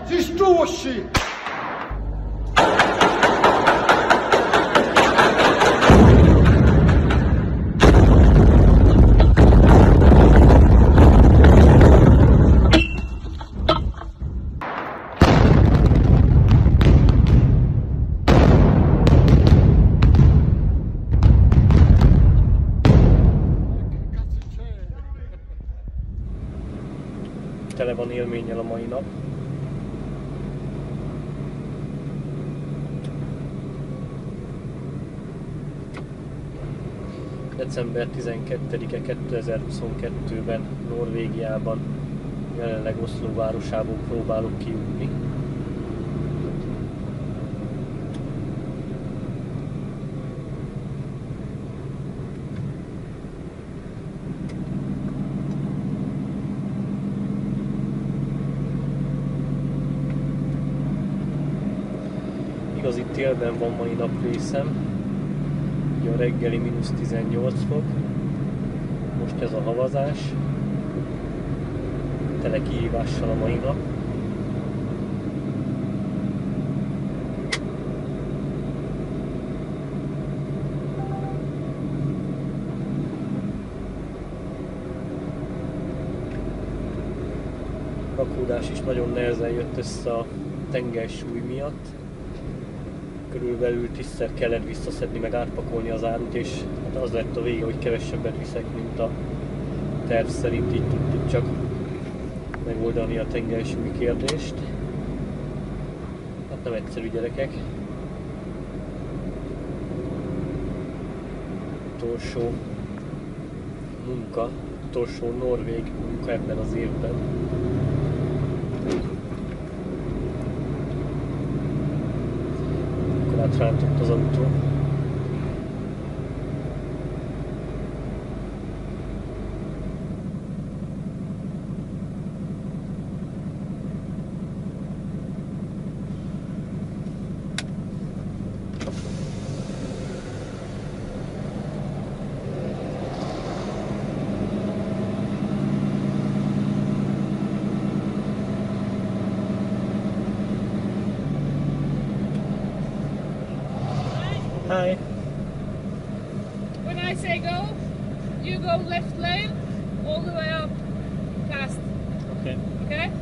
Tisztósi! Tele van élménnyel a mai nap. December 12-e 2022-ben Norvégiában, jelenleg Oszló városából próbálok kijutni. Igazi télben van mai nap részem. Ugye a reggeli mínusz 18 fok. Most ez a havazás. Tele kihívással a mai nap. A rakódás is nagyon nehezen jött össze a tengelysúly miatt. Körülbelül 10-szer kellett visszaszedni, meg átpakolni az árut, és hát az lett a vége, hogy kevesebbet viszek, mint a terv szerint, így tudtuk csak megoldani a tengelysúly kérdést. Hát nem egyszerű, gyerekek. Utolsó munka, utolsó norvég munka ebben az évben. Átrántott az autó. Hi. When I say go, you go left lane all the way up fast. Okay. Okay?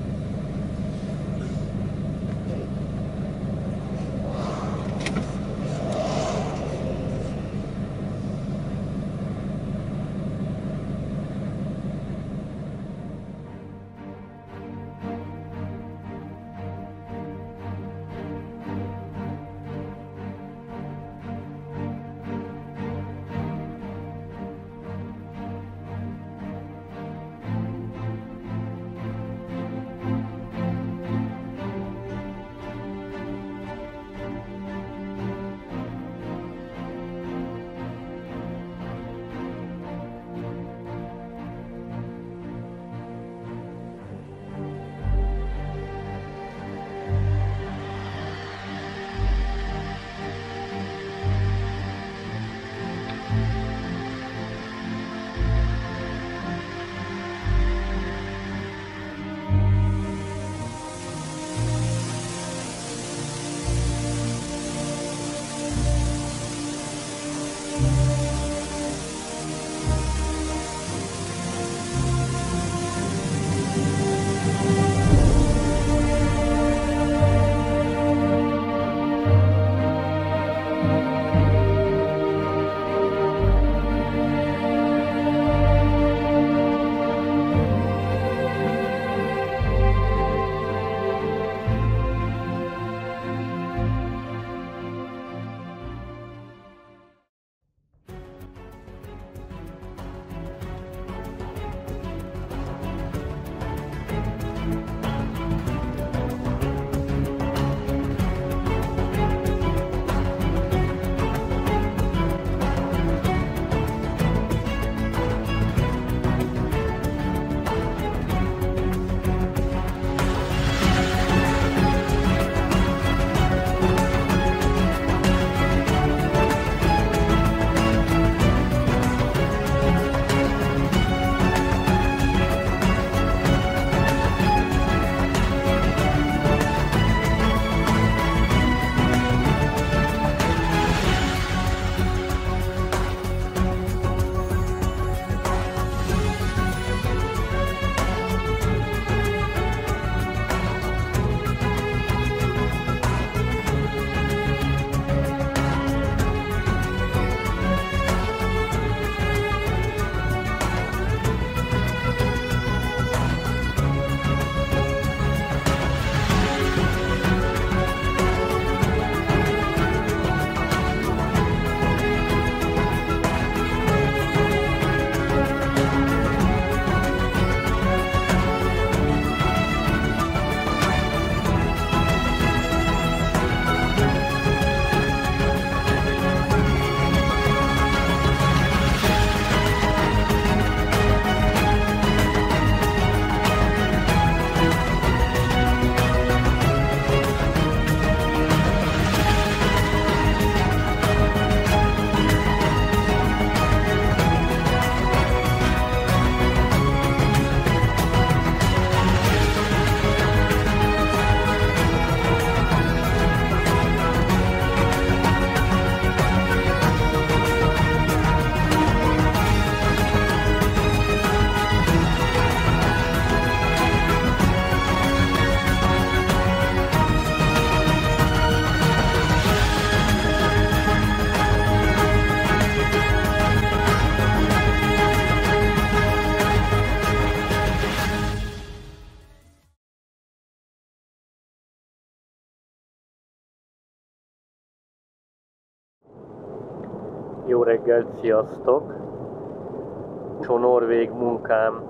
Jó reggelt, sziasztok! A norvég munkám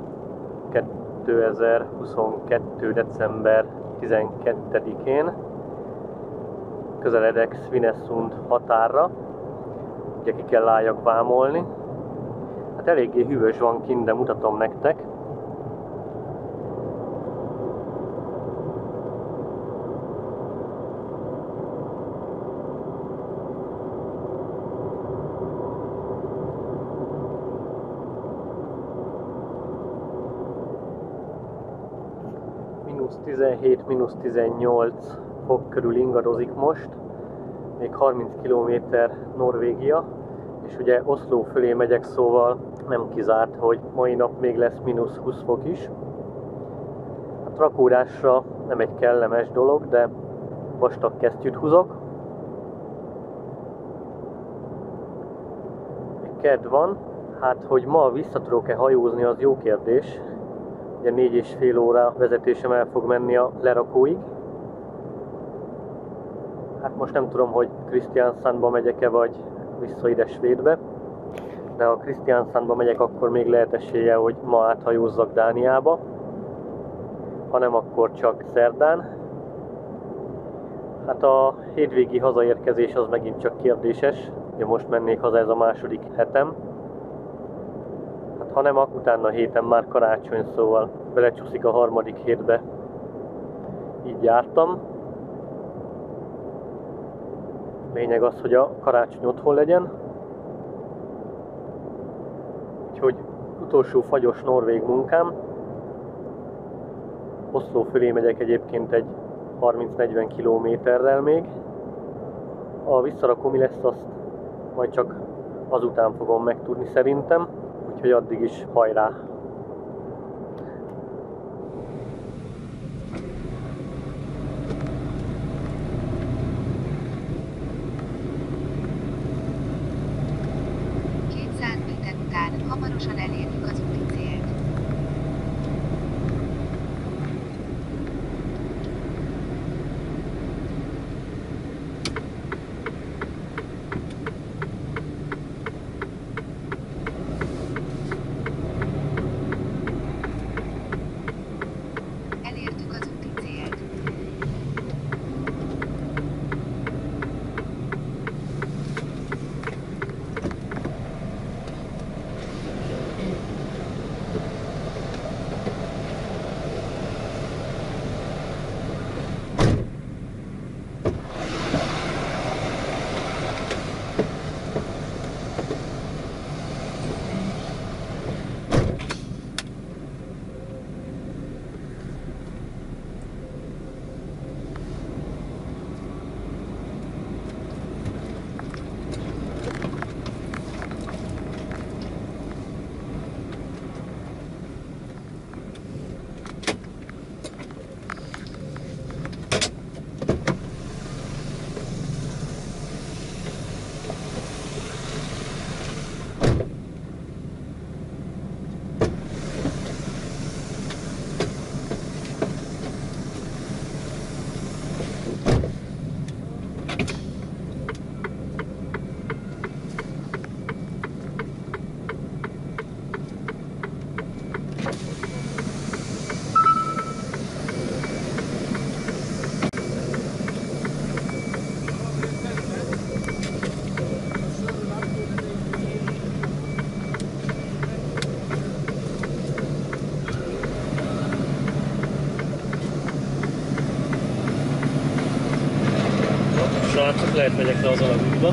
2022. december 12-én közeledek Svinesund határra, ugye ki kell álljak vámolni. Hát eléggé hűvös van kint, de mutatom nektek. -17, -18 fok körül ingadozik most, még 30 km Norvégia, és ugye Oszló fölé megyek, szóval nem kizárt, hogy mai nap még lesz -20 fok is. A rakódásra nem egy kellemes dolog, de vastag kesztyűt húzok. Kedv van, hát hogy ma vissza tudok-e hajózni, az jó kérdés. Ugye 4,5 óra vezetésem el fog menni a lerakóig. Hát most nem tudom, hogy Kristiansandba megyek-e, vagy vissza ide Svédbe. De ha Kristiansandba megyek, akkor még lehet esélye, hogy ma áthajózzak Dániába. Ha nem, akkor csak szerdán. Hát a hétvégi hazaérkezés az megint csak kérdéses. Ugye most mennék haza, ez a második hetem. Hát ha nem, akkor utána héten már karácsony, szóval belecsúszik a harmadik hétbe. Így jártam. Lényeg az, hogy a karácsony otthon legyen. Úgyhogy utolsó fagyos norvég munkám. Oszló fölé megyek egyébként egy 30-40 kilométerrel még. A visszarakó mi lesz, azt majd csak azután fogom megtudni szerintem. Úgyhogy addig is hajrá! Hamarosan elérjük az úti célt. Elértük az úti célt. Srácok, lehet megyek le az alagútba.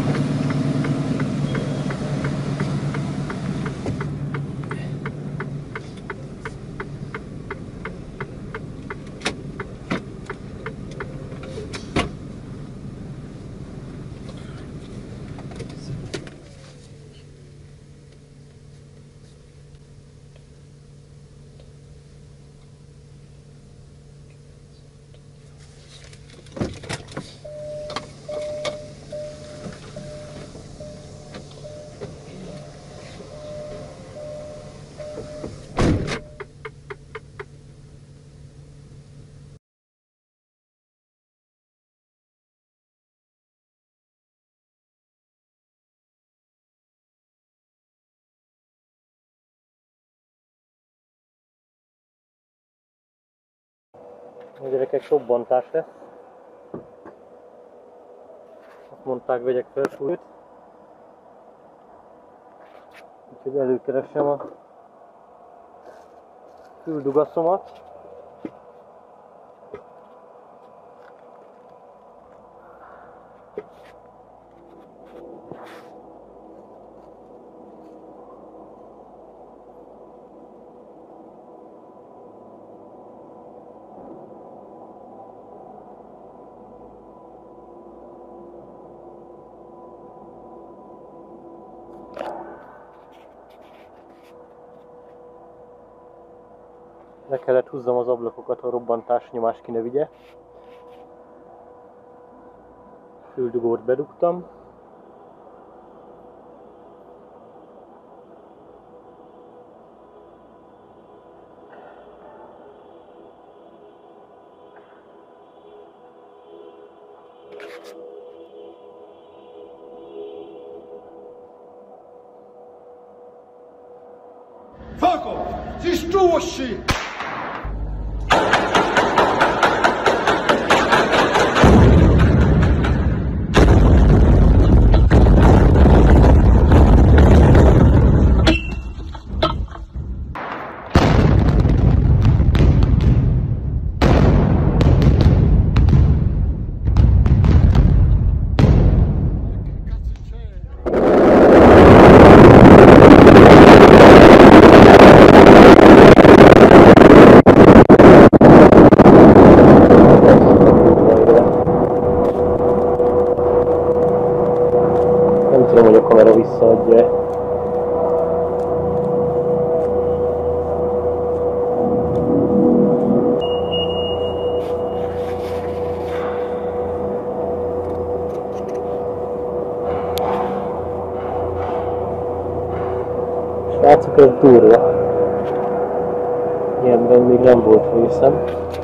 A gyerekek, robbantás lesz. Azt mondták, vegyek fel súlyt. Úgyhogy előkeresem a füldugaszomat. Le kellett húznom az ablakokat, a robbantás nyomás ki ne vigye. Füldugót bedugtam. Fuck off! Destroy shit! Nem tudom, hogy a kamera visszaadja-e. Srácok, ez durva. Ilyenben még nem volt részem.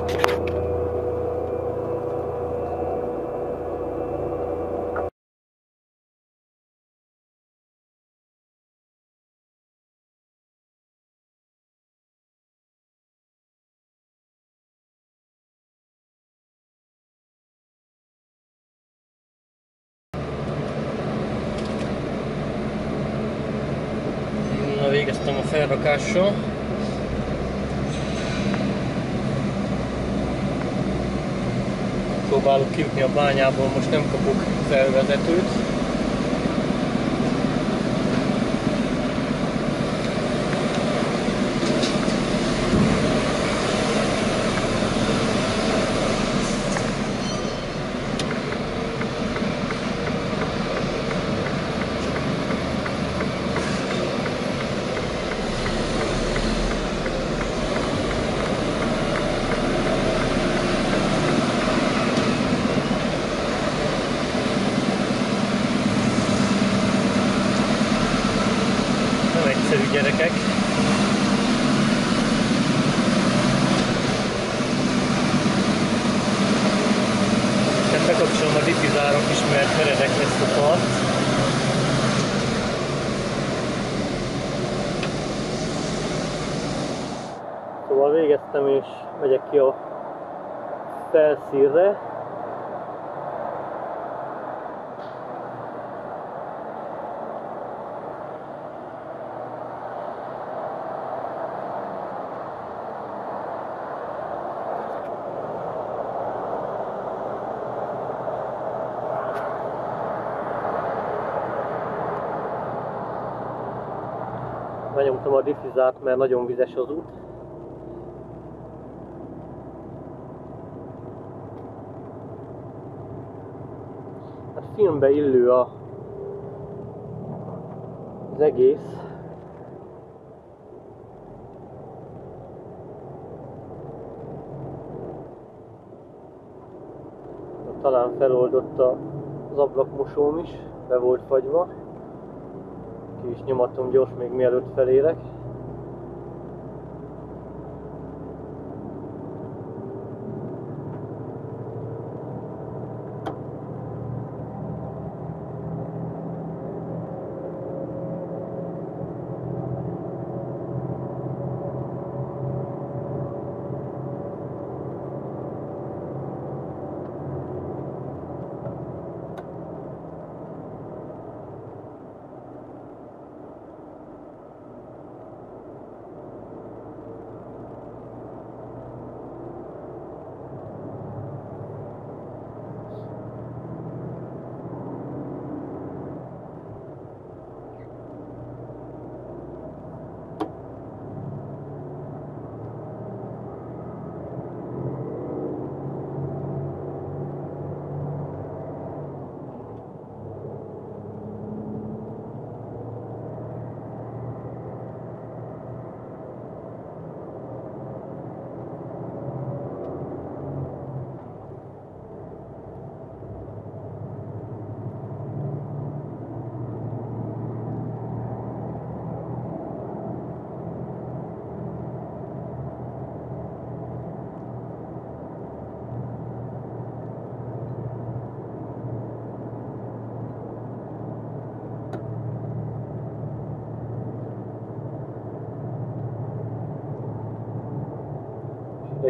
Na, végeztem a felrakással. Próbálok kijutni a bányából, most nem kapok felvezetőt. Egyszerű, gyerekek. Tehát bekapcsolom a diffizárok is, mert meredek lesz a part. Szóval végeztem és megyek ki a felszínre. Benyomtam a diffizárt, mert nagyon vizes az út. Hát filmbe illő az egész. Talán feloldott az ablakmosóm is, be volt fagyva. Ki is nyomatom gyors még mielőtt felérek.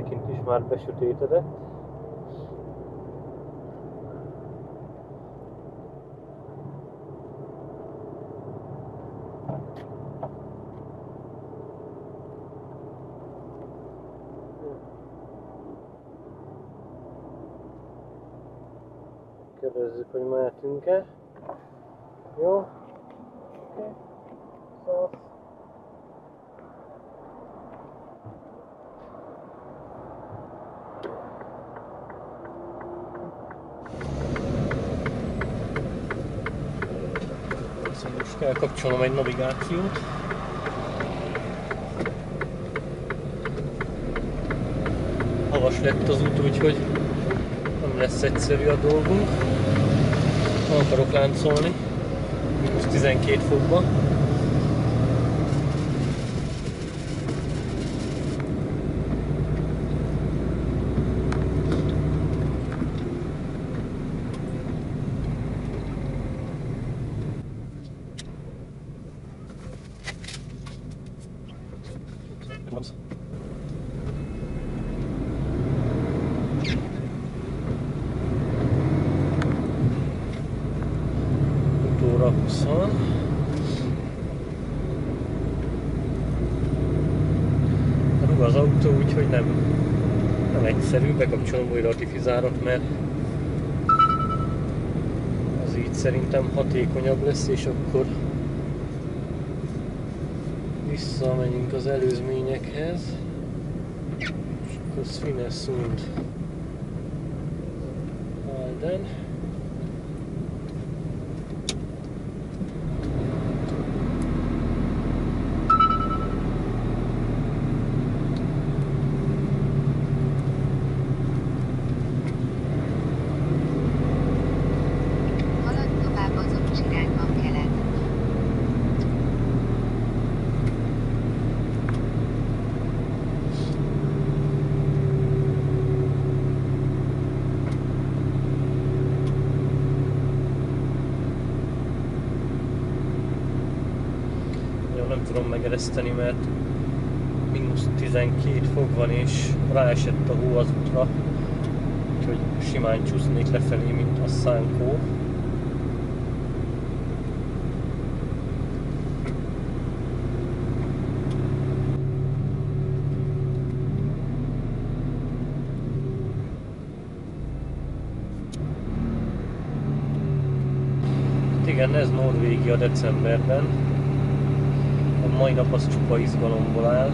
Odakint is már besötétedett. Kérdezzük, hogy mehetünk-e. Jó? Oké. Szóval. Most kell kapcsolnom egy navigációt. Havas lett az út, úgyhogy nem lesz egyszerű a dolgunk. Nem akarok láncolni. Mínusz 12 fokba. Óra 20. Rúg az autó, úgyhogy nem egyszerű, bekapcsolom újra a diffuzárat, mert az így szerintem hatékonyabb lesz, és akkor visszamegyünk az előzményekhez, és akkor Svinnes und Halden. Nem tudom megereszteni, mert mínusz 12 fok van és ráesett a hó az útra, úgyhogy simán csúsznék lefelé, mint a szánkó. Igen, ez Norvégia decemberben. A mai nap az csupa izgalomból áll.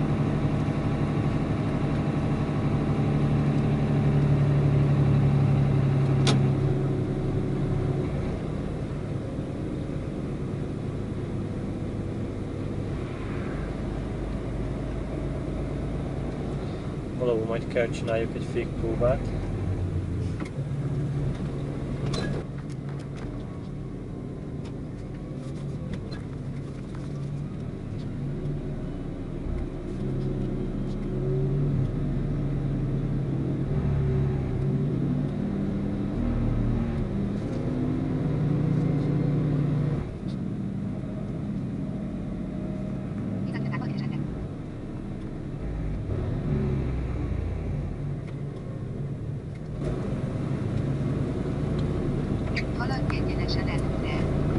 Valahol majd kell csináljuk egy fékpróbát. Haladj egyenesen előre.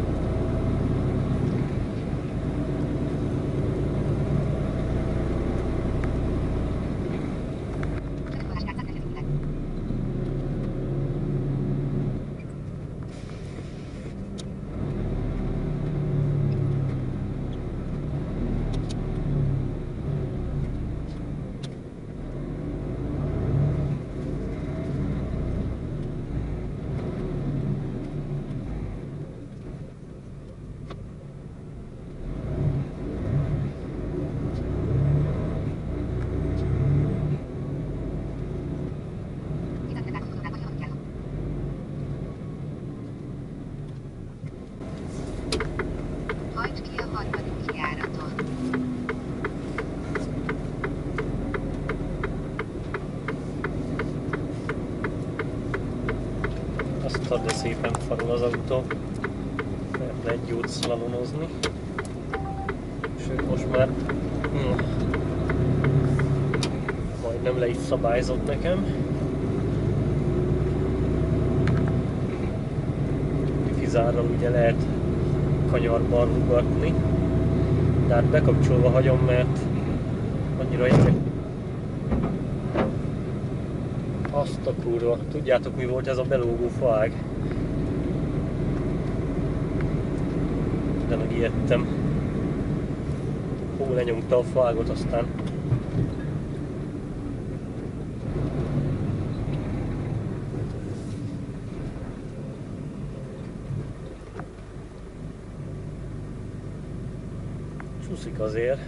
Hajtsd ki a harmadik járaton. Azt ad, de szépen farol az autó. Lehet jót szlalonozni. Sőt, most már majdnem nem le is szabályzott nekem. Fizárral ugye lehet kanyarban rúgatni, de hát bekapcsolva hagyom, mert annyira érdekes. Azt a kurva, tudjátok mi volt ez a belógó faág? De megijedtem. Hú, lenyomta a faágot aztán. Csúszik azért.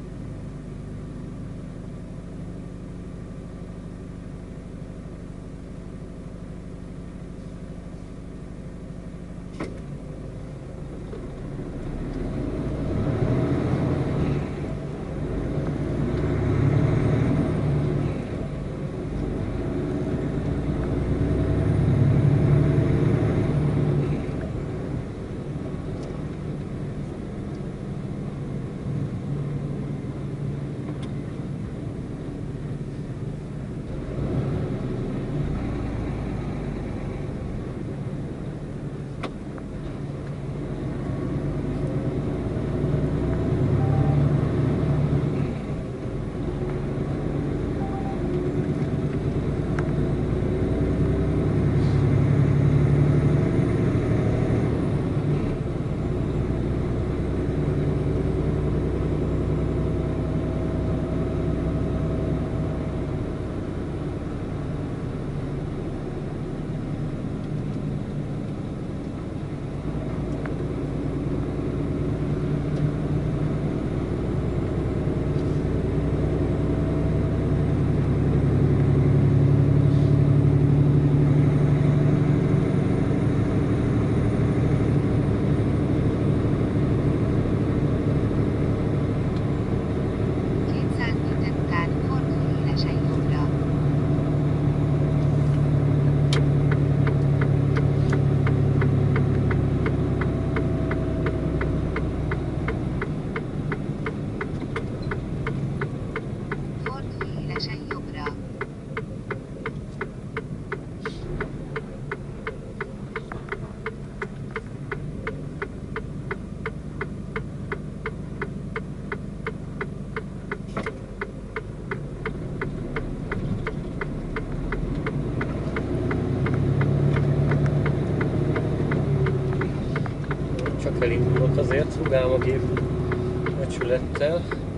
Elindulok azért, rugálom a gép becsülettel.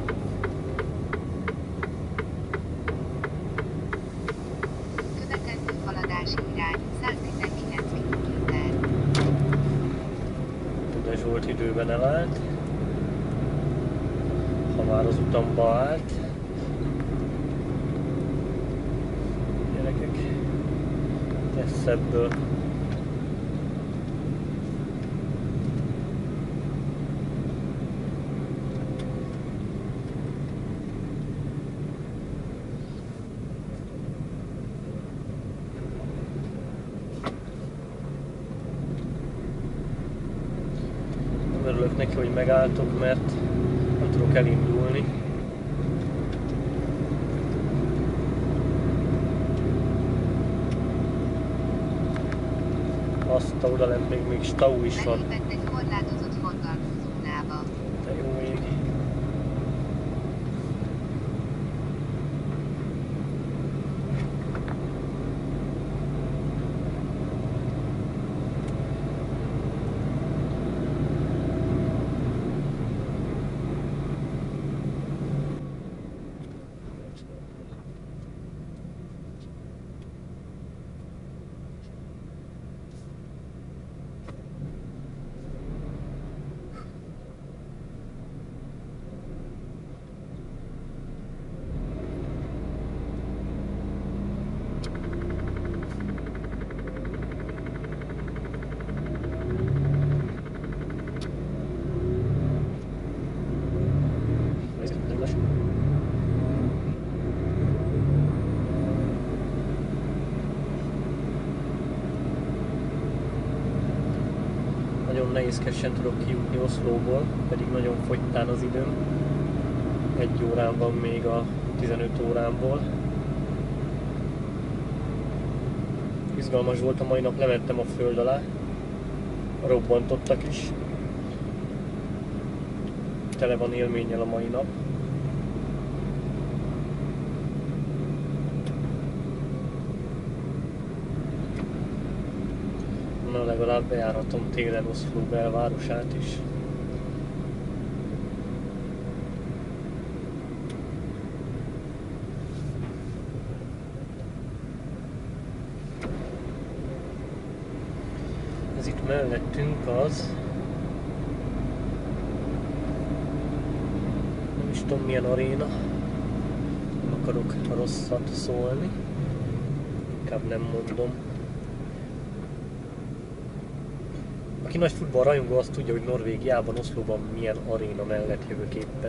Követendő haladási irány 119 km. De Zsolt időben elállt. Ha már az utamba állt. Gyerekek, lesz ebből. Örülök neki, hogy megálltok, mert nem tudok elindulni. Azt oda lent még stau is van. Belépett egy korlátozott forgalmú zónába. De jó ég. Nagyon nehézkesen tudok kijutni Oszlóból, pedig nagyon fogytán az időm. 1 órán van még a 15 órámból. Izgalmas volt a mai nap, lementem a föld alá. Robbantottak is. Tele van élménnyel a mai nap. Na, legalább bejárhatom télen Oszló belvárosát is. Ez itt mellettünk az... nem is tudom milyen aréna. Nem akarok rosszat szólni. Inkább nem mondom. Aki nagy futballrajongó, azt tudja, hogy Norvégiában, Oszlóban milyen aréna mellett jövök éppen.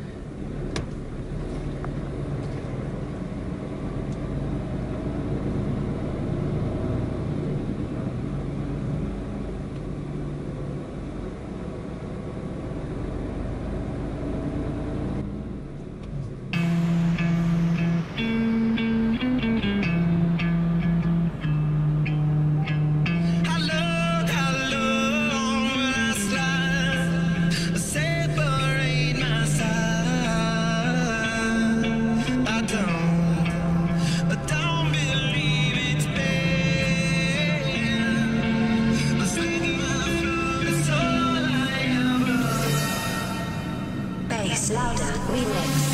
Louder Remix.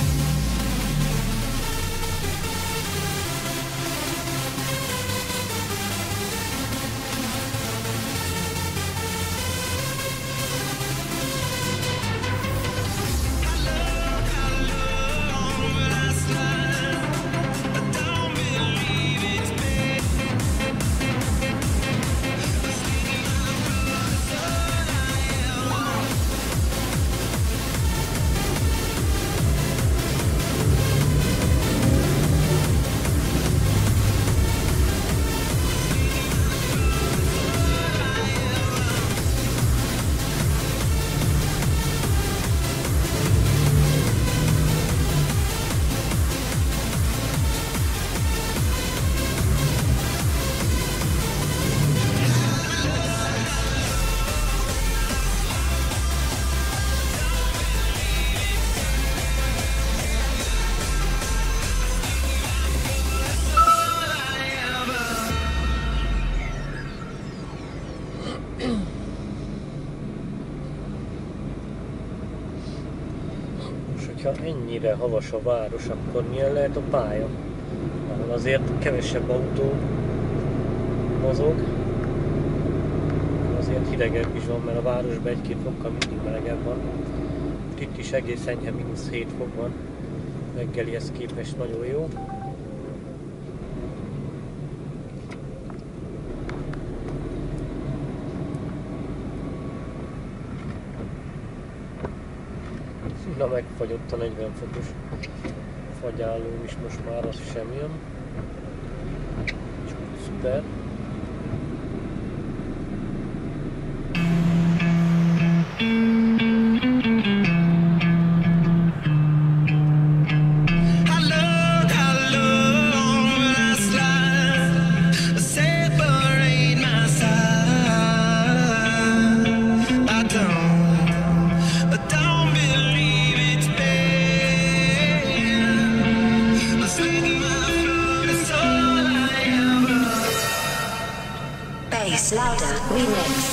Ha ennyire havas a város, akkor milyen lehet a pálya? Ahol azért kevesebb autó mozog, azért hidegebb is van, mert a városban 1-2 fokkal mindig melegebb van. Itt is egész enyhe, -7 fok van, reggelihez képest nagyon jó. Na, megfagyott a 40 fokos fagyállóm is, most már az sem jön. Szuper. Louder Remix.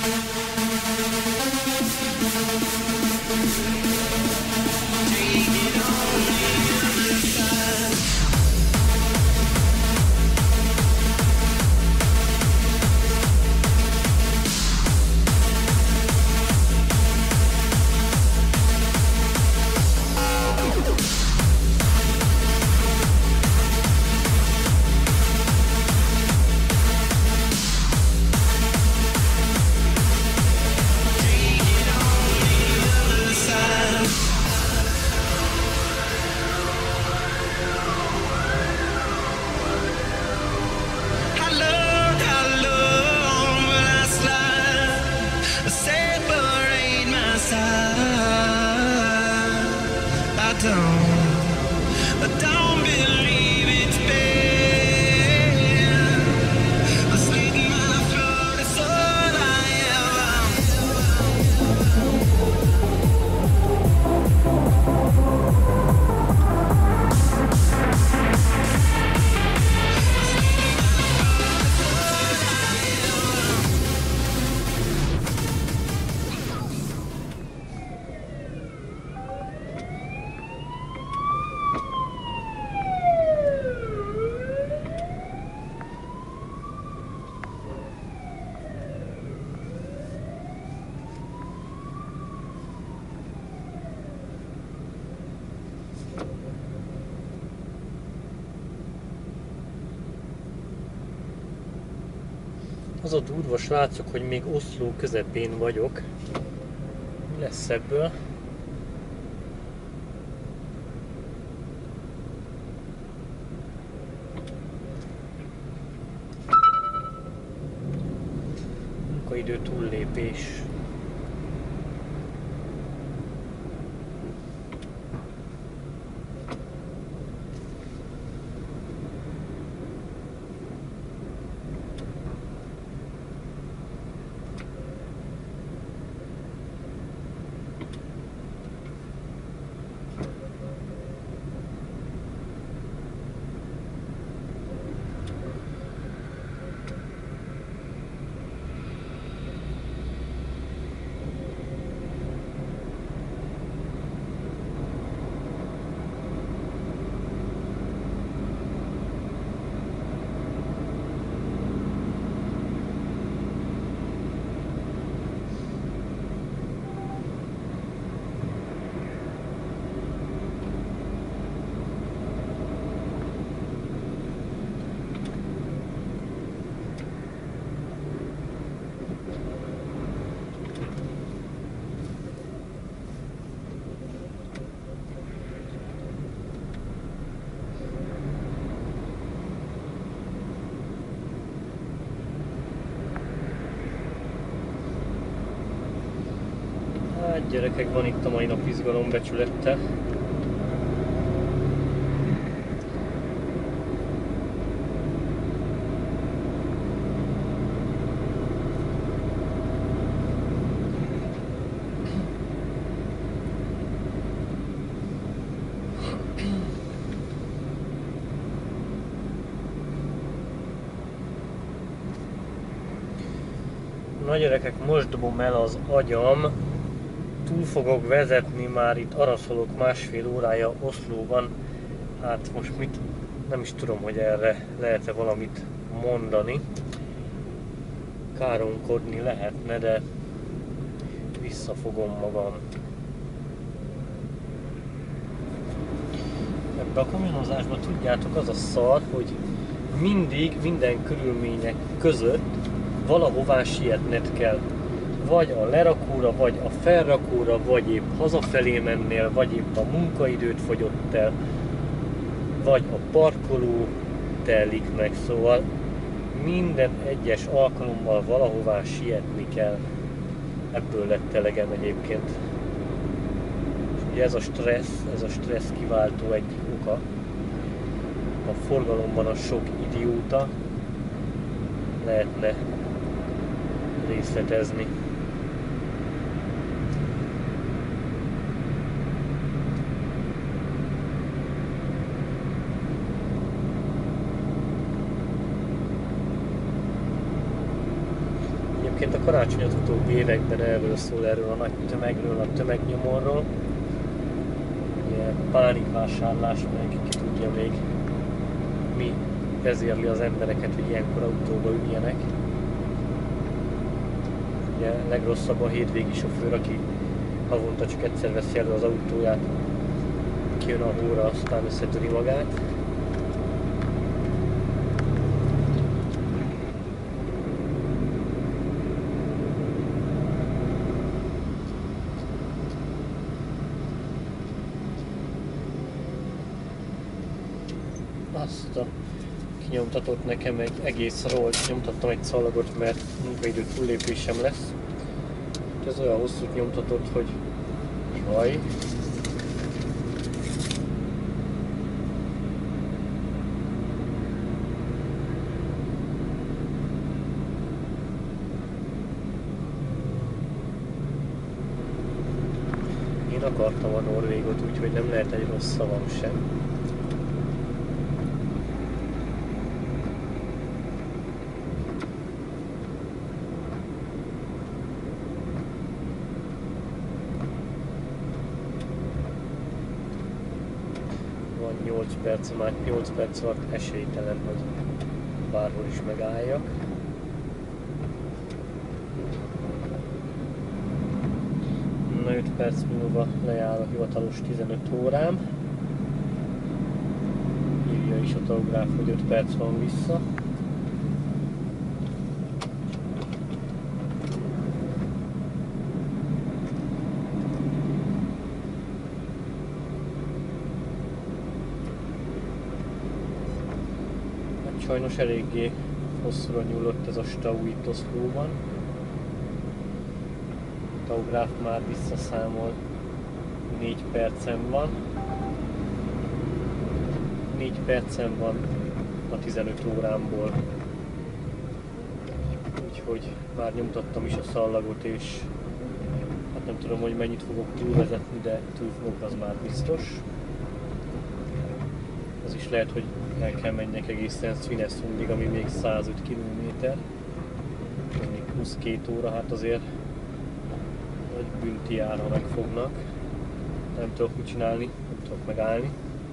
Az a durva, srácok, hogy még Oszló közepén vagyok. Mi lesz ebből? Munkaidő túllépés. Hát gyerekek, van itt a mai nap izgalombecsülete. Na gyerekek, most dobom el az agyam. Túl fogok vezetni, már itt araszolok 1,5 órája Oszlóban. Hát most mit, nem is tudom, hogy erre lehet-e valamit mondani. Káromkodni lehetne, de visszafogom magam. Ebbe a kamionozásban tudjátok, az a szar, hogy mindig, minden körülmények között valahová sietned kell. Vagy a lerakóra, vagy a felrakóra, vagy épp hazafelé mennél, vagy épp a munkaidőt fogyott el, vagy a parkoló telik meg, szóval minden egyes alkalommal valahová sietni kell. Ebből lett elegem egyébként. És ugye ez a stressz kiváltó egyik oka. A forgalomban a sok idióta, lehetne részletezni. Egyébként a karácsony az utóbbi években erről szól, erről a nagy tömegről, a tömegnyomorról. Ilyen pánikvásárlás, meg ki tudja még mi vezérli az embereket, hogy ilyenkor autóba üljenek. Ugye legrosszabb a hétvégi sofőr, aki havonta csak egyszer veszi elő az autóját, kijön a hóra, aztán összetöri magát. Azt a kinyomtatott nekem egy egész rollt, nyomtattam egy szallagot, mert munkaidő túllépésem lesz. Ez olyan hosszút nyomtatott, hogy jaj. Én akartam a Norvégot, úgyhogy nem lehet egy rossz szavam sem. Van 8 perc, már 8 perc alatt esélytelen, hogy bárhol is megálljak. Na 5 perc múlva lejár a hivatalos 15 órám. Írja is a tachográf, hogy 5 perc van vissza. Sajnos eléggé hosszúra nyúlott ez a stau itt Oszlóban. A tachográf már visszaszámol, 4 percem van. 4 percem van a 15 órámból. Úgyhogy már nyomtattam is a szallagot, és hát nem tudom, hogy mennyit fogok túlvezetni, de túl fogok, az már biztos. Az is lehet, hogy el kell menjek egészen Svinesundig, ami még 105 km. Még plusz 2 óra, hát azért nagy bünti jár, ha megfognak. Nem tudok mit csinálni, nem tudok megállni.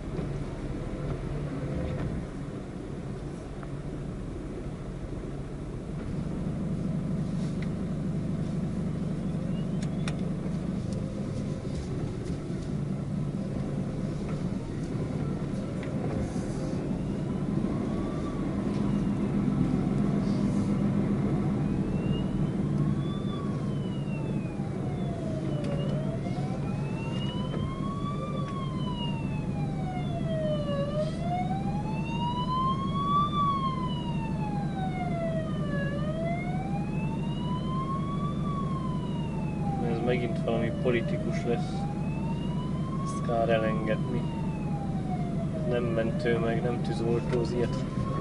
Megint valami politikus lesz, ezt kár elengedni. Ez nem mentő, meg nem tűzoltóz, ilyet.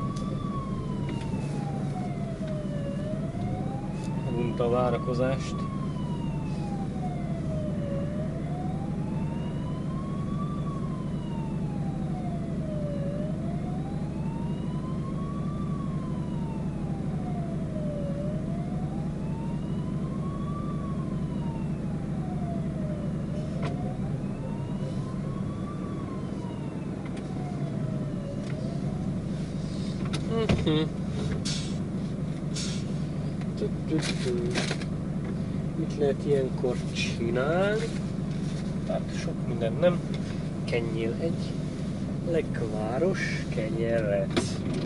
Unta a várakozást. Mit lehet ilyenkor csinálni? Hát sok minden nem. Kenjél egy lekváros kenyeret.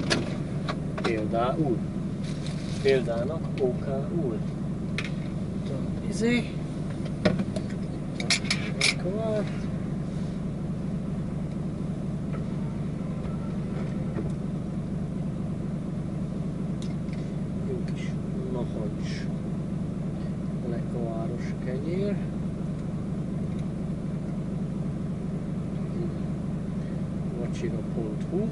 Példának okául. Izé. Lekvár. Nahancs. Lekváros kenyér. Vacsira.hu.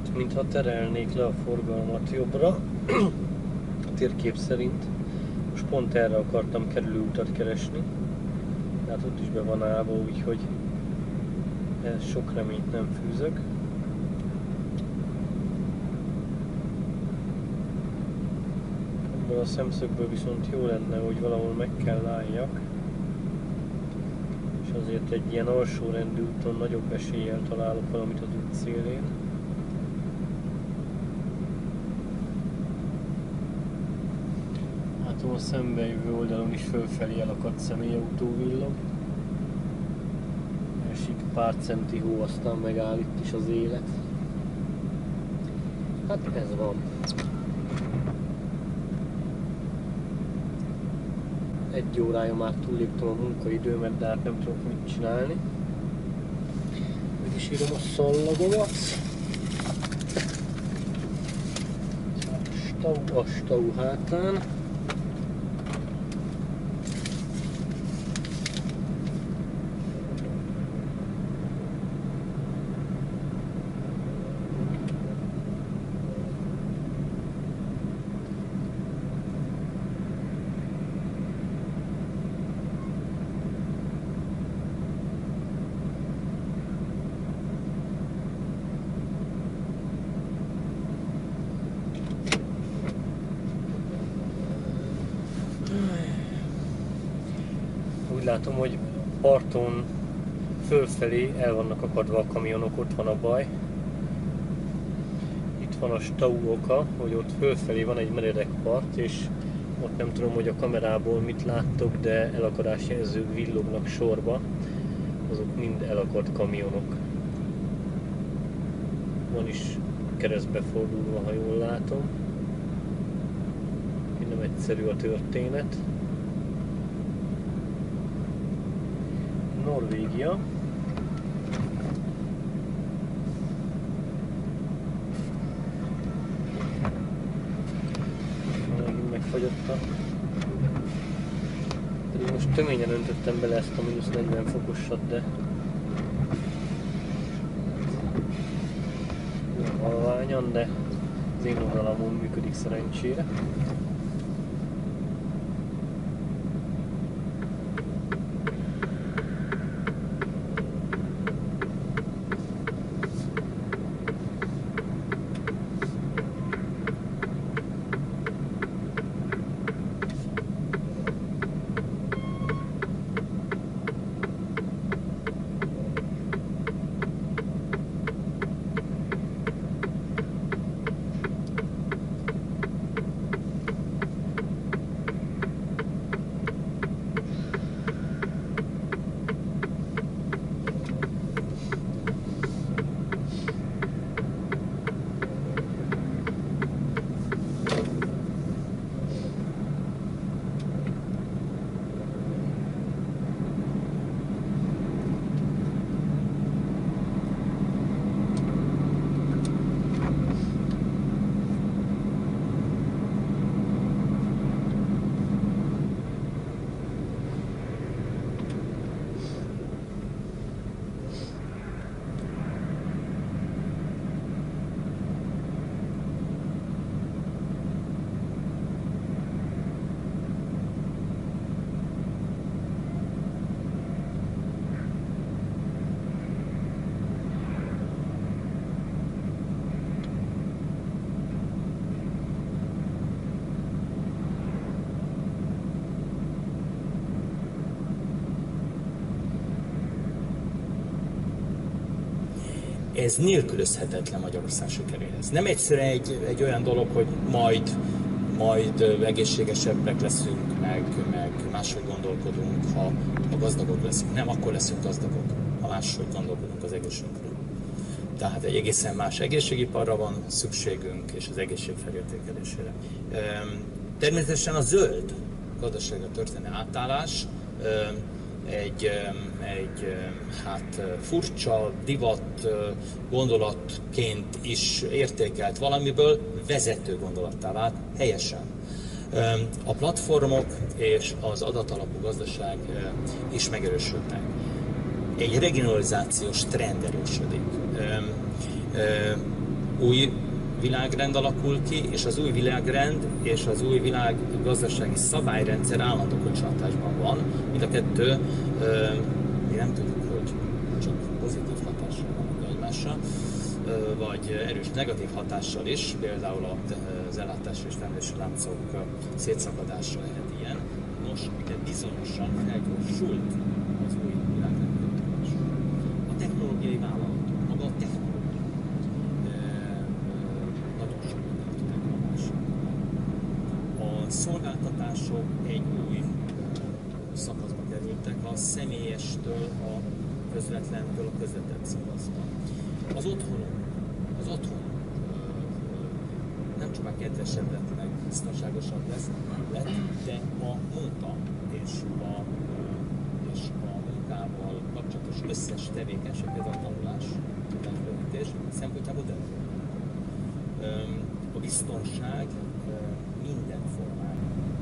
Itt mintha terelnék le a forgalmat jobbra, a térkép szerint. Most pont erre akartam kerülőutat keresni. Hát ott is be van állva, úgyhogy ez sok reményt nem fűzök. Ebből a szemszögből viszont jó lenne, hogy valahol meg kell álljak. És azért egy ilyen alsórendű úton nagyobb eséllyel találok valamit az út szélén. Látom, a szembejövő oldalon is fölfelé elakadt személyautó villog. Esik pár centi hó, aztán megáll itt is az élet. Hát ez van. Egy órája már túlléptem a munkaidőmet, de hát nem tudok mit csinálni. Meg is írom a szallagomat. A stau hátán. Úgy látom, hogy parton fölfelé el vannak akadva a kamionok, ott van a baj. Itt van a stau oka, hogy ott fölfelé van egy meredek part, és ott nem tudom, hogy a kamerából mit láttok, de elakadásjelzők villognak sorba. Azok mind elakadt kamionok. Van is keresztbe fordulva, ha jól látom. Nem egyszerű a történet. Norvégia. Megint megfagyott a... Pedig most töményen öntöttem bele ezt a mínusz 40 fokosat, de... Nem halványan, de az én oldalamon működik szerencsére. Ez nélkülözhetetlen Magyarország sikeréhez. Nem egyszerűen egy olyan dolog, hogy majd egészségesebbek leszünk, meg máshogy gondolkodunk, ha gazdagok leszünk. Nem, akkor leszünk gazdagok, ha máshogy gondolkodunk az egészségről. Tehát egy egészen más egészségiparra van szükségünk, és az egészség felértékelésére. Természetesen a zöld gazdaságra történő átállás egy furcsa divat gondolatként is értékelt valamiből vezető gondolattá vált helyesen. A platformok és az adatalapú gazdaság is megerősödnek. Egy regionalizációs trend erősödik. új világrend alakul ki, és az új világrend és az új világgazdasági szabályrendszer állandó kölcsönhatásban van. Mind a kettő, mi nem tudjuk, hogy csak pozitív hatással van egymásra, vagy erős negatív hatással is, például az ellátás és termelési láncok szétszakadása lehet ilyen. Most de bizonyosan felgyorsult az új világrendkötés. A technológiai vállalatok, maga a technológia nagyon sok mindent meghalás. A szolgáltatások egy új szakaszba kerültek a személyestől a közvetlentől a közvetett szakaszba. Az otthon nem csak kedvesebb lett, meg biztonságosabb lett, de a munka és a munkával kapcsolatos összes tevékenység, például a tanulás, tudásbővítés szempontjából döntő. A biztonság minden formája.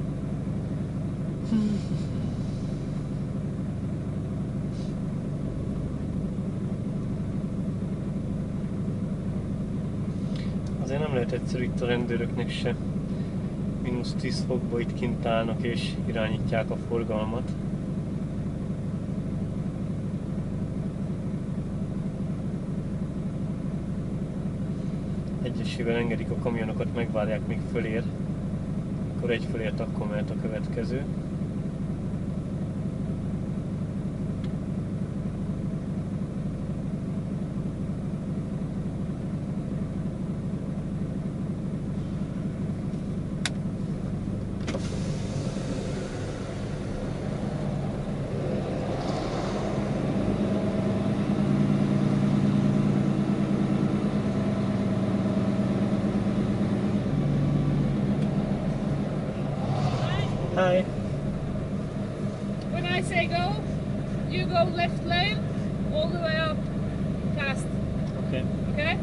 Azért nem lehet egyszerű itt a rendőröknek se. -10 fokba itt kint állnak és irányítják a forgalmat. Egyesével engedik a kamionokat, megvárják míg fölér. Akkor egy fölért, akkor mehet a következő. Hi. When I say go, you go left lane all the way up fast. Okay. Okay?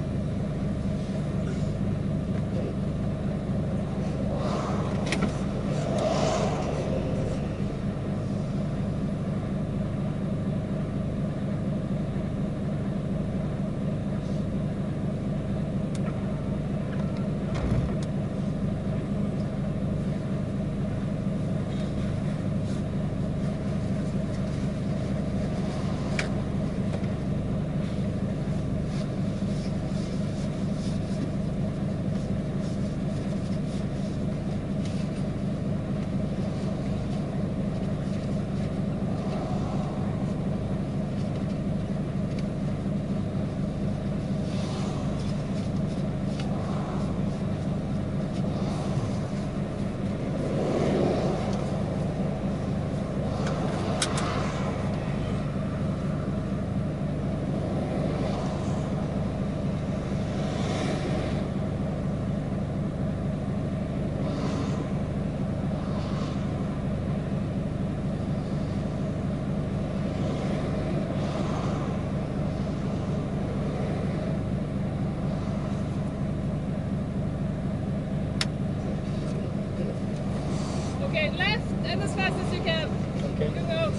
Okay, left and as fast as you can. Okay. You go.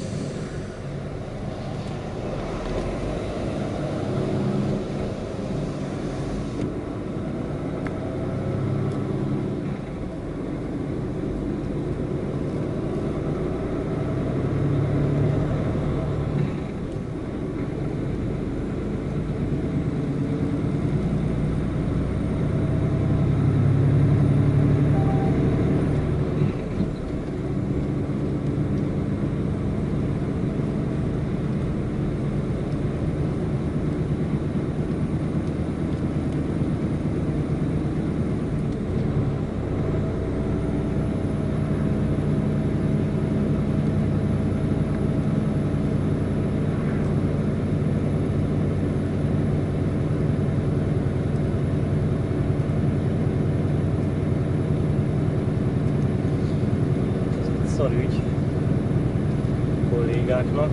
Szarügy kollégáknak.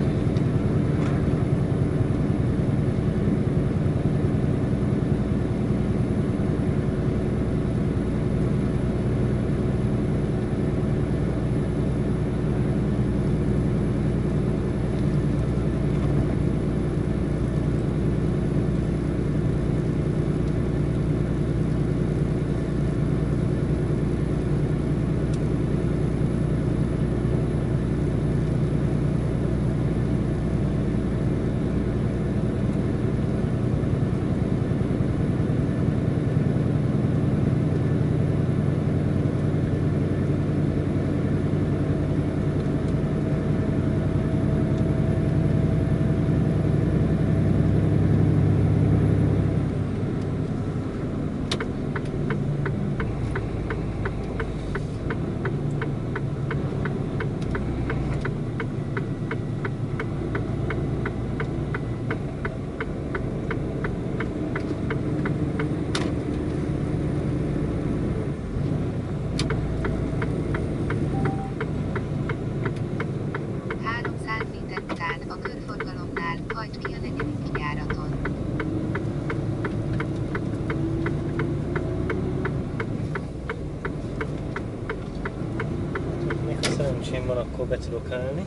van, akkor be tudok állni.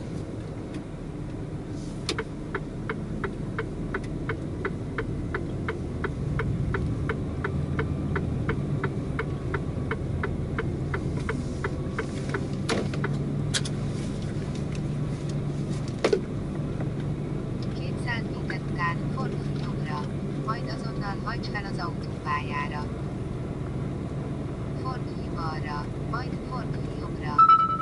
Hajts fel az autópályára. Fordulj balra, majd fordulj jobbra.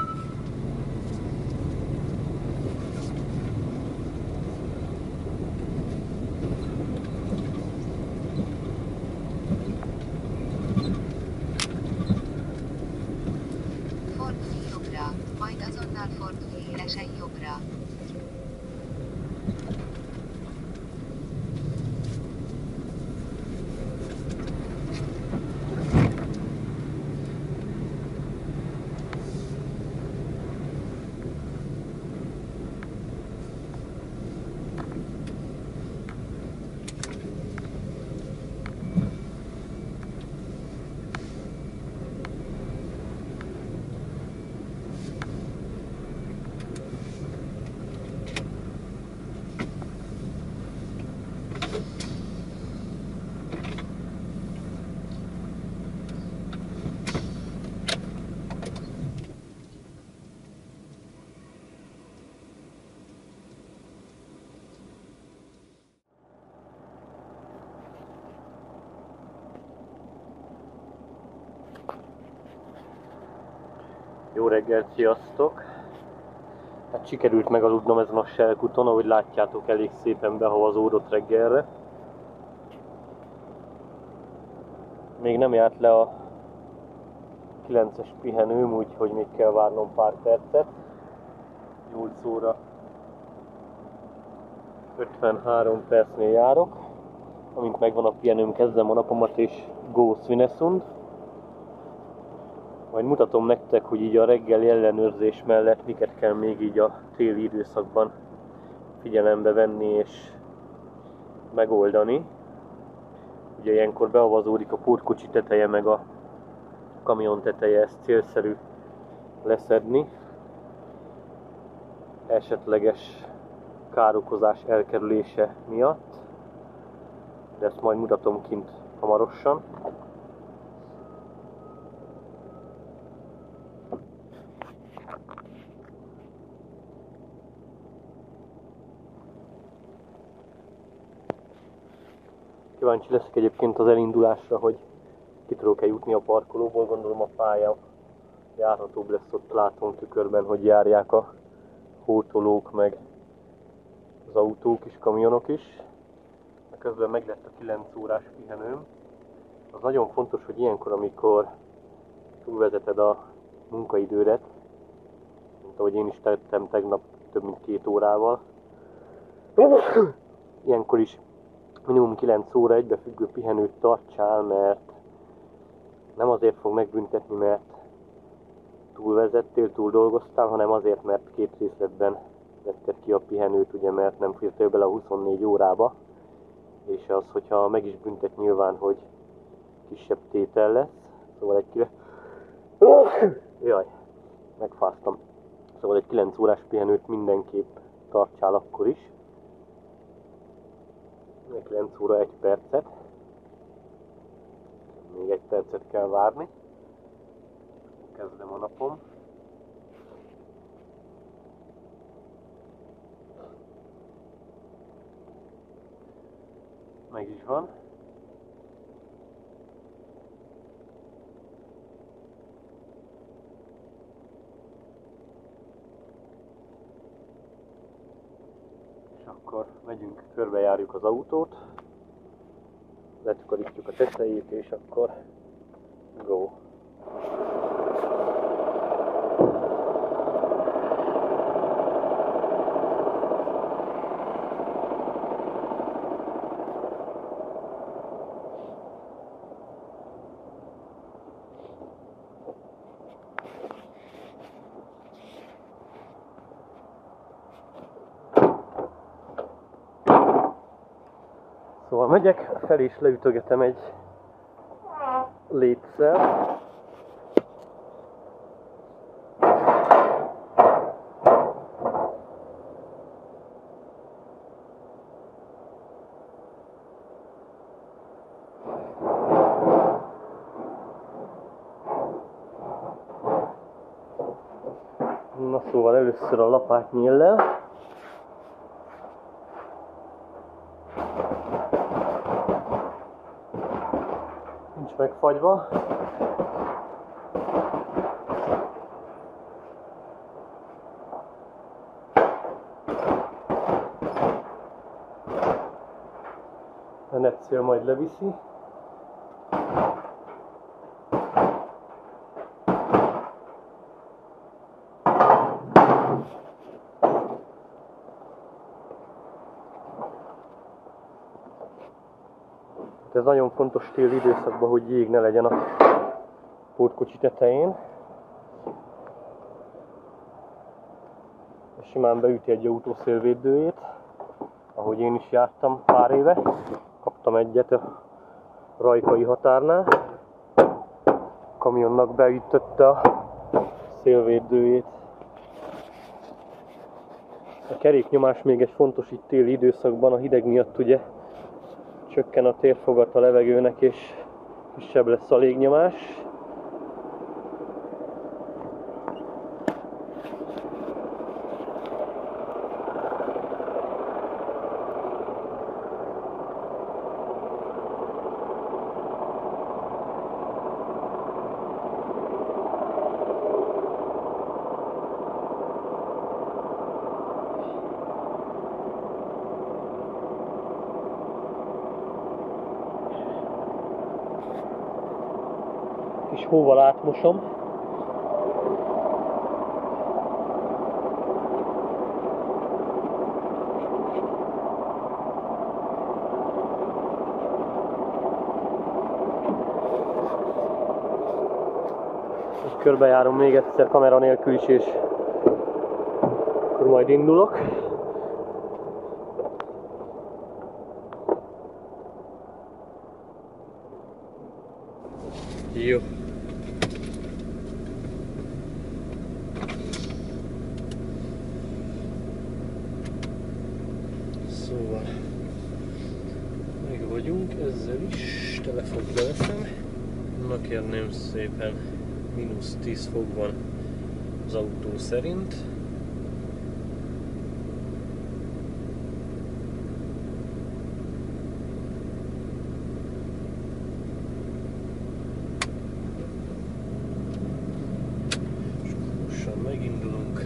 Fordulj jobbra, majd azonnal fordulj élesen jobbra. Jó reggelt, sziasztok! Hát sikerült megaludnom ezen a selkúton, ahogy látjátok, elég szépen behavazódott reggelre. Még nem járt le a 9-es pihenőm, úgyhogy még kell várnom pár percet. 8 óra 53 percnél járok. Amint megvan a pihenőm, kezdem a napomat és go Svinesund. Majd mutatom nektek, hogy így a reggeli ellenőrzés mellett miket kell még így a téli időszakban figyelembe venni és megoldani. Ugye ilyenkor beavazódik a pótkocsi teteje meg a kamion teteje, ezt célszerű leszedni. Esetleges károkozás elkerülése miatt, de ezt majd mutatom kint hamarosan. Kíváncsi leszek egyébként az elindulásra, hogy ki tudok-e jutni a parkolóból, gondolom a pálya járhatóbb lesz, ott látom tükörben, hogy járják a hótolók meg az autók és kamionok is. Közben meg lett a 9 órás pihenőm. Az nagyon fontos, hogy ilyenkor, amikor túlvezeted a munkaidődet, mint ahogy én is tettem tegnap több mint 2 órával, ilyenkor is minimum 9 óra egybefüggő pihenőt tartsál, mert nem azért fog megbüntetni, mert túlvezettél, túl dolgoztál, hanem azért, mert 2 részletben vetted ki a pihenőt, ugye, mert nem fértél bele a 24 órába, és az, hogyha meg is büntet nyilván, hogy kisebb tétel lesz, szóval egy Jaj, megfáztam. Szóval egy 9 órás pihenőt mindenképp tartsál akkor is. 9 óra 1 percet. Még 1 percet kell várni. Kezdem a napom. Meg is van. És akkor megyünk, körbejárjuk az autót. Lecsukarítjuk a tetejét, és akkor go! Szóval megyek, fel is leütögetem egy létszel. Na szóval először a lapátnyéllel. Nincs megfagyva. A netszél majd leviszi. Ez nagyon fontos téli időszakban, hogy jég ne legyen a pótkocsi tetején. Simán beüti egy autó szélvédőjét, ahogy én is jártam pár éve. Kaptam egyet a Rajkai határnál. A kamionnak beütötte a szélvédőjét. A keréknyomás még egy fontos itt téli időszakban, a hideg miatt ugye csökken a térfogat a levegőnek és kisebb lesz a légnyomás. Kis hóval átmosom. És körbejárom még egyszer kamera nélkül is, és akkor majd indulok. Jó. Szóval meg vagyunk ezzel is, telefont leveszem. Na kérném szépen, -10 fok van az autó szerint. Megindulunk.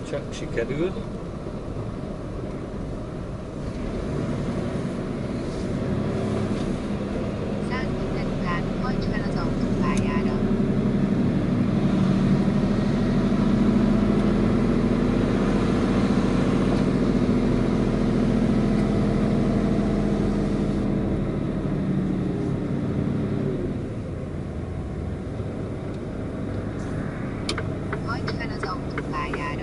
csak sikerül. Hajts fel az autópályára. Hajts fel az autópályára.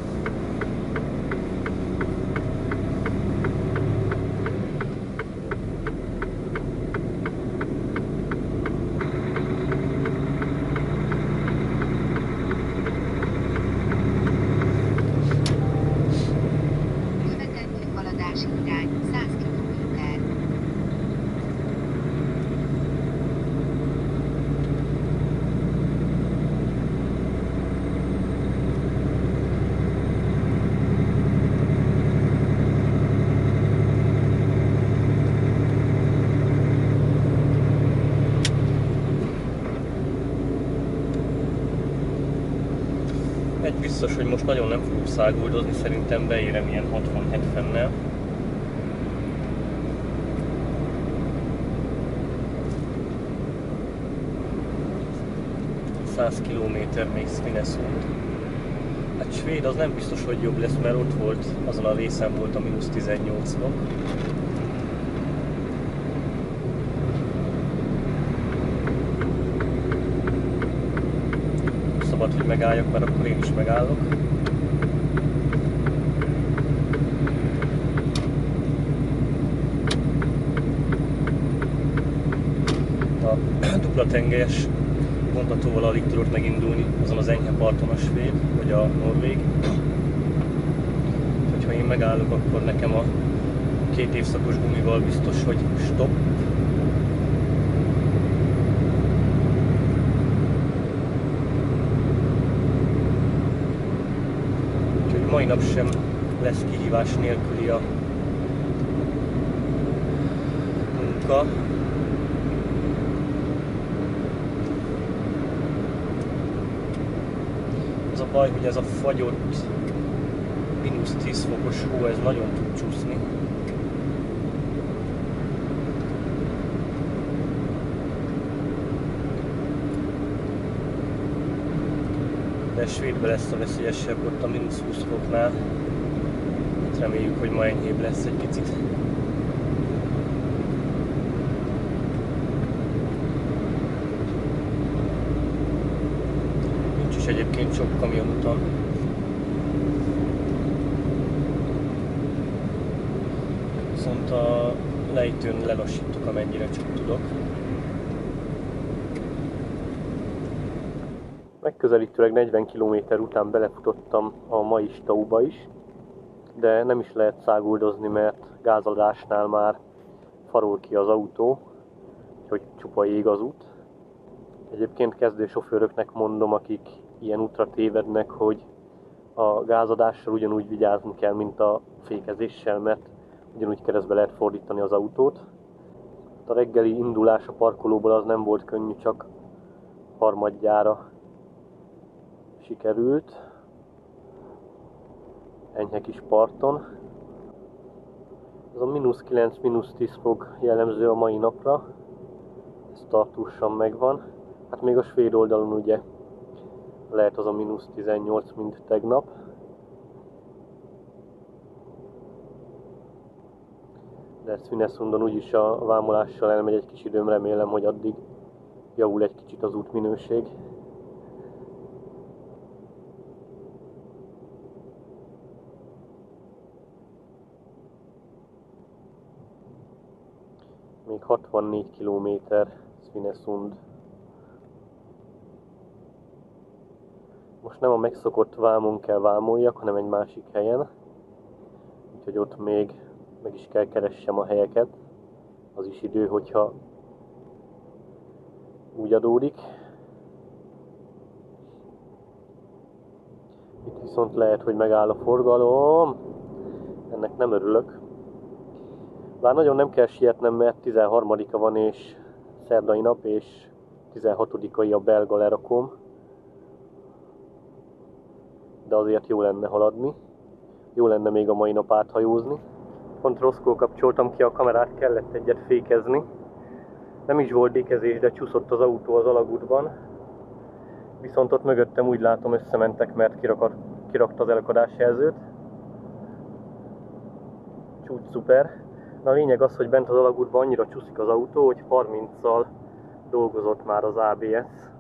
Irány 100 km. Egy biztos, hogy most nagyon nem fogok száguldozni, szerintem beérem ilyen 60-70-nel. 100 km még Svinesund. Hát Svéd az nem biztos, hogy jobb lesz, mert ott volt, azon a részen volt a -18 fok. Szabad, hogy megálljak, mert akkor én is megállok. A dupla tengelyes vontatóval alig tudott megindulni azon az enyhe parton a svéd, vagy a norvég. Ha én megállok, akkor nekem a 2 évszakos gumival biztos, hogy stop. Úgyhogy mai nap sem lesz kihívás nélküli a munka. Az a baj, hogy ez a fagyott -10 fokos hó, ez nagyon tud csúszni. De Svédben lesz a veszélyesebb, ott a -20 foknál. Hát reméljük, hogy ma enyhébb lesz egy picit. Nincs is egyébként sok kamionúton. Viszont a lejtőn lelassítok, amennyire csak tudok. Megközelítőleg 40 km után belefutottam a mai Stauba is, de nem is lehet száguldozni, mert gázadásnál már farol ki az autó, úgyhogy csupa ég az út. Egyébként kezdő sofőröknek mondom, akik ilyen útra tévednek, hogy a gázadással ugyanúgy vigyázni kell, mint a fékezéssel, mert ugyanúgy keresztbe lehet fordítani az autót. A reggeli indulás a parkolóból az nem volt könnyű, csak harmadjára sikerült. Enyhe kis parton. Ez a -9, -10 fok jellemző a mai napra. Ez tartósan megvan. Hát még a svéd oldalon ugye lehet az a -18, mint tegnap. De Svinesundon úgyis a vámolással elmegy egy kis időm, remélem, hogy addig javul egy kicsit az útminőség. Még 64 km Svinesund. Most nem a megszokott vámon kell vámoljak, hanem egy másik helyen. Úgyhogy ott még meg is kell keressem a helyeket. Az is idő, hogyha úgy adódik. Itt viszont lehet, hogy megáll a forgalom. Ennek nem örülök. Bár nagyon nem kell sietnem, mert 13-a van és szerdai nap, és 16-ai a belga lerakom. de azért jó lenne haladni. Jó lenne még a mai nap áthajózni. Pont rosszkor kapcsoltam ki a kamerát, kellett egyet fékezni. Nem is volt dékezés, de csúszott az autó az alagútban. Viszont ott mögöttem úgy látom összementek, mert kirakta az elakadásjelzőt. Csúcs szuper. Na a lényeg az, hogy bent az alagútban annyira csúszik az autó, hogy 30-szal dolgozott már az ABS.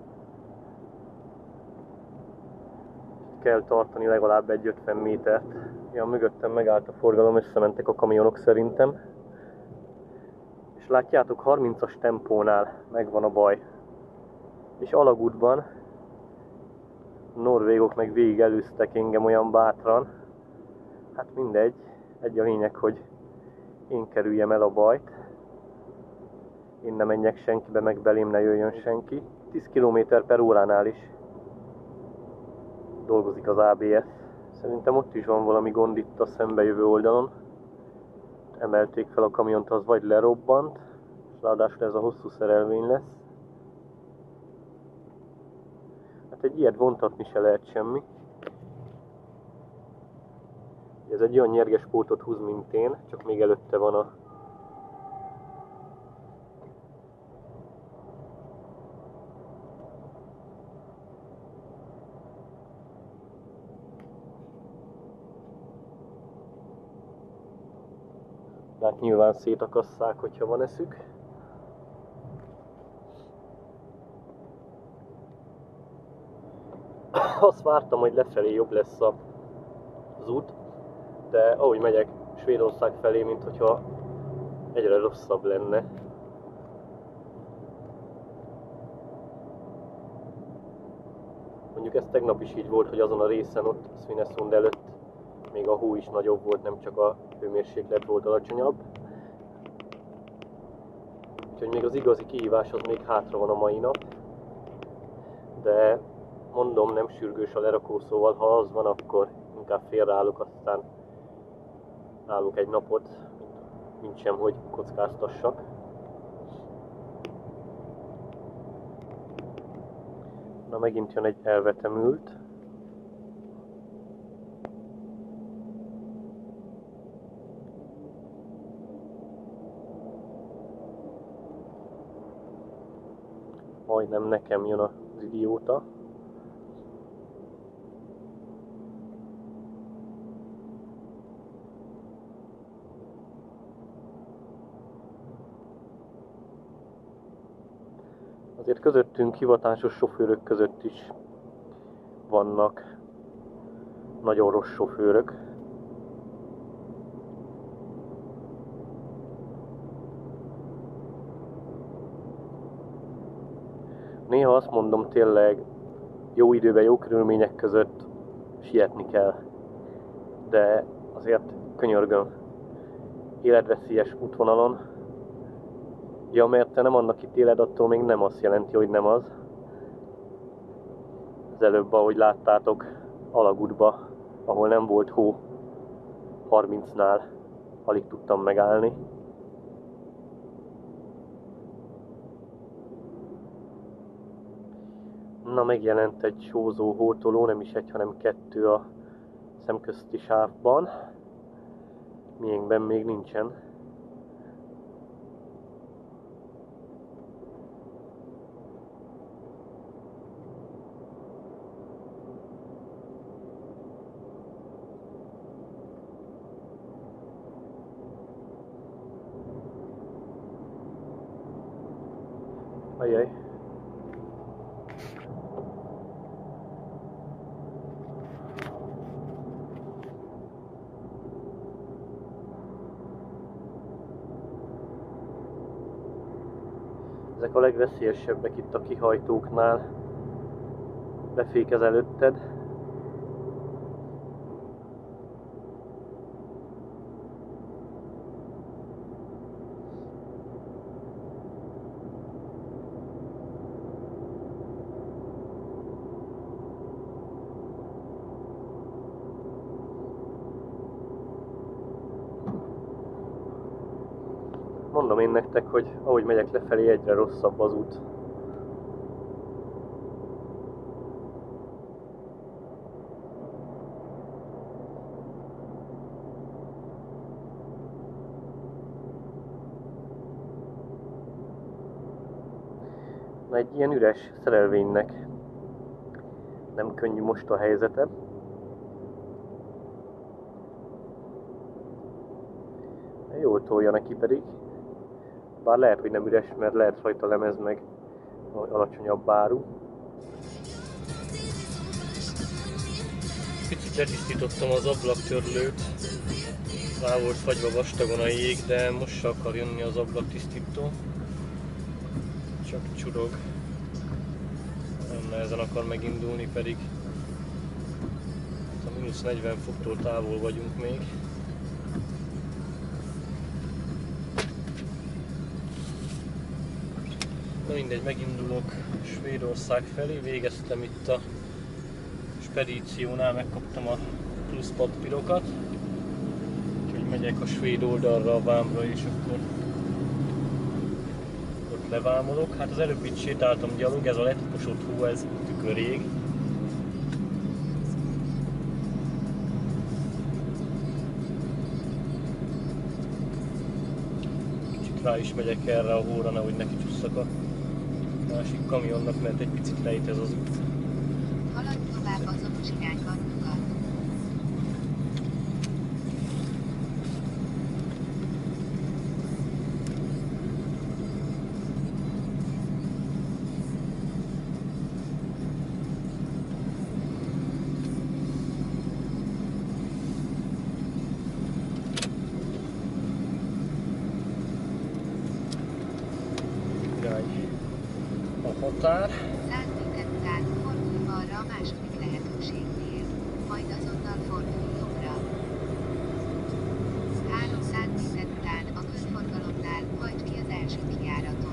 Kell tartani legalább egy 50 métert. Ja, mögöttem megállt a forgalom, összementek a kamionok szerintem. És látjátok, 30-as tempónál megvan a baj. És alagútban a norvégok meg végig előztek engem olyan bátran. Hát mindegy, egy a lényeg, hogy én kerüljem el a bajt. Én ne menjek senkibe, meg belém ne jöjjön senki. 10 km/óránál is dolgozik az ABS. Szerintem ott is van valami gond itt a szembejövő oldalon. Emelték fel a kamiont, az vagy lerobbant, és ráadásul ez a hosszú szerelvény lesz. Hát egy ilyet vontatni se lehet semmi. Ez egy olyan nyerges pótot húz, mint én, csak még előtte van a hát nyilván szétakasszák, hogyha van eszük. Azt vártam, hogy lefelé jobb lesz az út, de ahogy megyek Svédország felé, mint hogyha egyre rosszabb lenne. Mondjuk ez tegnap is így volt, hogy azon a részen ott Svinesund előtt még a hó is nagyobb volt, nem csak a hőmérséklet volt alacsonyabb. Úgyhogy még az igazi kihívás az még hátra van a mai nap. De mondom, nem sürgős a lerakó, szóval ha az van, akkor inkább félreállok, aztán állok egy napot, mint sem, hogy kockáztassak. Na megint jön egy elvetemült. Majdnem nekem jön az idióta. Azért közöttünk, hivatásos sofőrök között is vannak nagyon rossz sofőrök. Néha azt mondom, tényleg jó időben, jó körülmények között sietni kell. De azért könyörgöm, életveszélyes útvonalon, ja, mert te nem annak ítéled, attól még nem azt jelenti, hogy nem az. Az előbb, ahogy láttátok, alagútba, ahol nem volt hó, 30-nál alig tudtam megállni. Na, megjelent egy sózó hótoló, nem is egy, hanem 2 a szemközti sávban. Miénkben még nincsen. Ajjaj. Ezek a legveszélyesebbek itt a kihajtóknál. Lefékez előtted. Mondom én nektek, hogy ahogy megyek lefelé, egyre rosszabb az út. Egy ilyen üres szerelvénynek nem könnyű most a helyzete. Jól tolja neki pedig. Bár lehet, hogy nem üres, mert lehet rajta lemez meg alacsonyabb áru. Picit letisztítottam az ablaktörlőt. Rá volt fagyva vastagon a jég, de most se akar jönni az ablaktisztító. Csak csurog. Nem nehezen akar megindulni, pedig a mínusz 40 foktól távol vagyunk még. Na mindegy, megindulok Svédország felé, végeztem itt a spedíciónál, megkaptam a plusz papírokat. Úgyhogy megyek a svéd oldalra, a vámra, és akkor ott levámolok. Hát az előbb itt sétáltam gyalog, ez a letiposott hó, ez tükörjég. Kicsit rá is megyek erre a hóra, nehogy neki csusszak a másik kamionnak, mert egy picit lejt ez az út. Haladj tovább azonos irányban nyugat. Irány a határ. 100 méter után fordulj balra a második lehetőségnél, majd azonnal fordulj jobbra. 300 méter után a körforgalomnál hagyd ki az első kijáraton.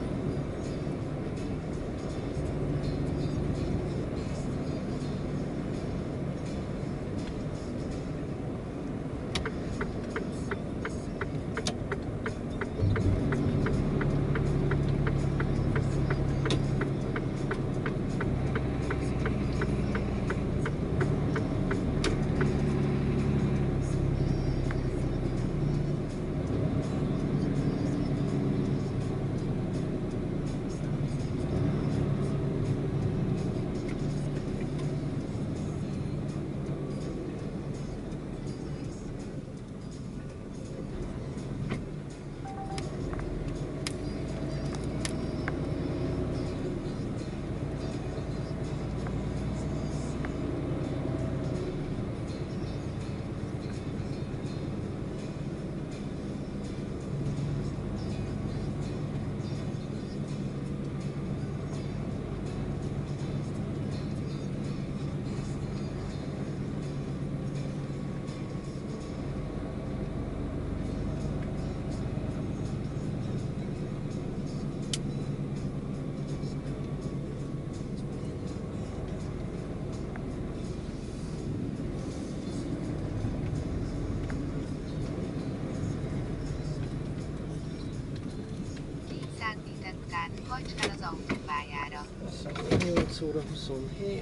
Hajts fel az autópályára. 8 óra 27.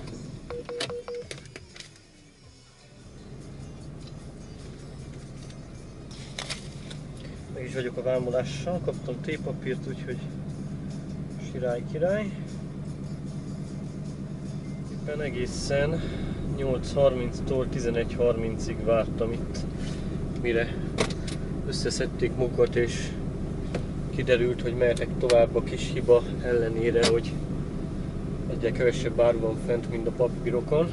Meg is vagyok a vámolással, kaptam tépapírt, úgyhogy király. Éppen egészen 8:30-tól 11:30-ig vártam itt, mire összeszedték magukat, és kiderült, hogy mehetek tovább a kis hiba ellenére, hogy egyre kevesebb áru van fent, mint a papírokon.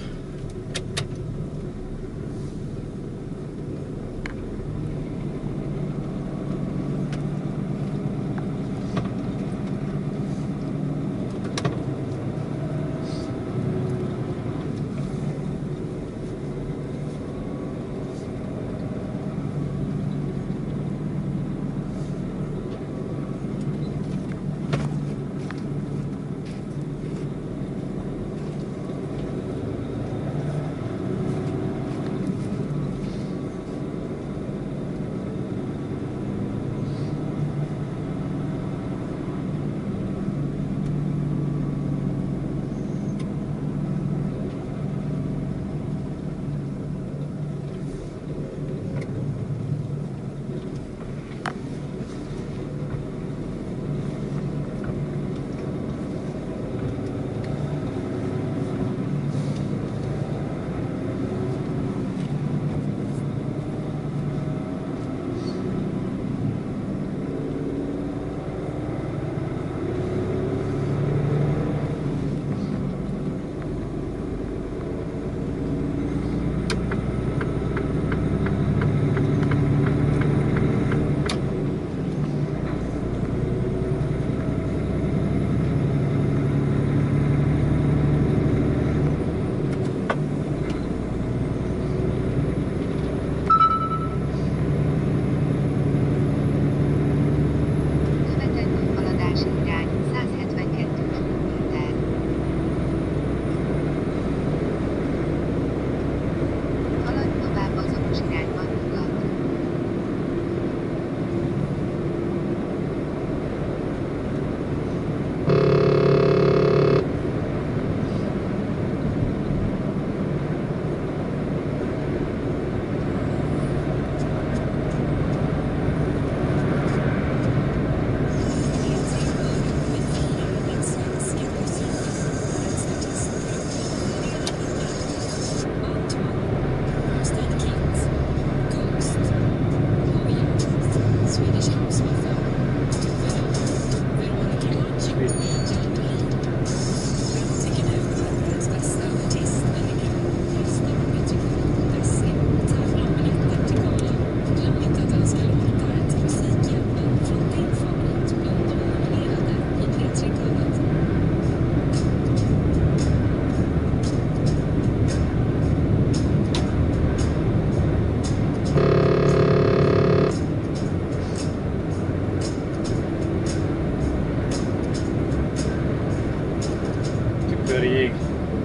söpör jég.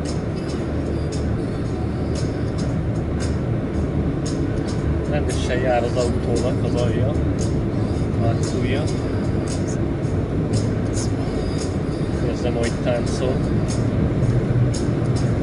Rendesen jár az autónak az alja, hátulja. Érzem, hogy táncol.